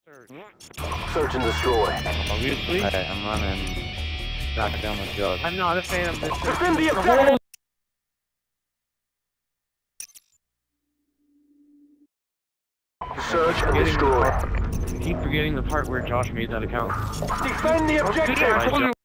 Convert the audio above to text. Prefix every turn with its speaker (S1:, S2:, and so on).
S1: Search and destroy.
S2: Obviously.
S3: Alright, I'm running back down with Jug.
S2: I'm not a fan of this.
S1: Defend the objective! Search and destroy.
S2: Keep forgetting the part where Josh made that account.
S1: Defend the objective!